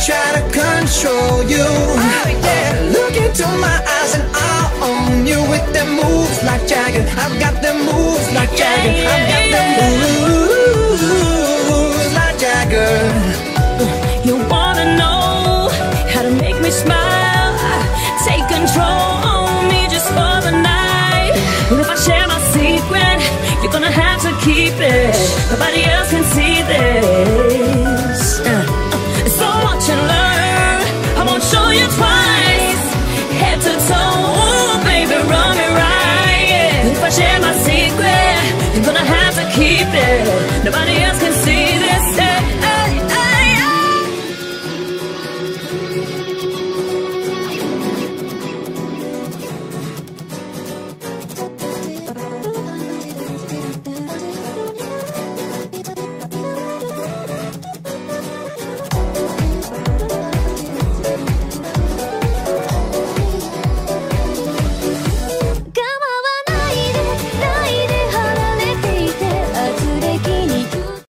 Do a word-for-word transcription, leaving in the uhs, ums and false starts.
try to control you. Oh, yeah. Look into my eyes and I'll own you with them moves like Jagger. I've got them moves like Jagger. Yeah, yeah, I've got them yeah. moves like Jagger. You wanna know how to make me smile? Take control on me just for the night. And if I share my secret, you're gonna have to keep it. Nobody else can see this. uh, uh, So watch and learn. I won't show you twice. Head to toe, ooh, baby, run me right. Yeah. If I share my secret, you're gonna have to keep it. Nobody else can see